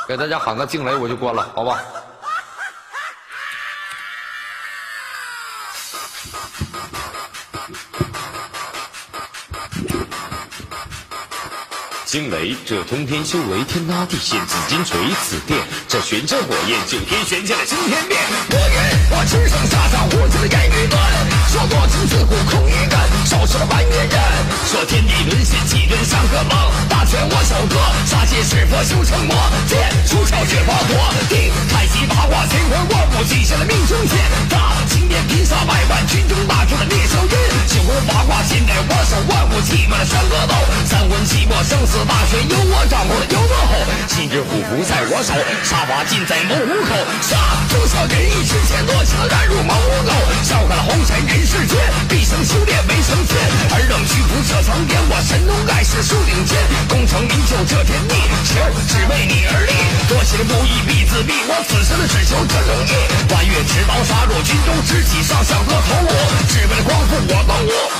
给大家喊个惊雷，我就关了，好吧？ 惊雷，这通天修为，天拉地陷，紫金锤，此电，这玄真火焰，九天玄剑的惊天变。 我云，我只剩下无尽的言语断，说多情自古空一人，烧死了万月人。说天地沦陷，几人像个梦，大权我手歌，杀戒是佛修成魔，剑出鞘却爆火，地太极八卦乾坤过目，记下了命中剑，大青天拼杀百万，军中大将的烈手印，九宫八卦尽在我手，万物气满了山河斗，三魂七魄生死大权由我掌握了有我后，今日虎符在我手，杀伐尽在谋虎口，杀中小人一时间落下了染入茅屋沟，笑看了红尘人世间，毕生修炼没成仙，而冷屈服这层天，我神农盖世树顶尖，功成名就这天地，球只为你而立，多行不义必自毙，我此生的只求这正义，弯月持刀杀入军中，直击上下和头颅，只为了光复我的我。